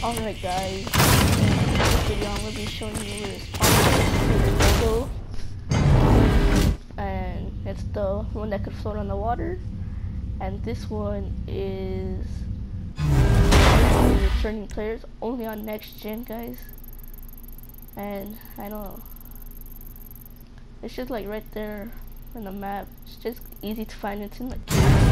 Alright guys, in this video I'm going to be showing you this Dodo, and it's the one that could float on the water, and this one is returning players only on next gen, guys. And I don't know, it's just like right there on the map. It's just easy to find. It's in the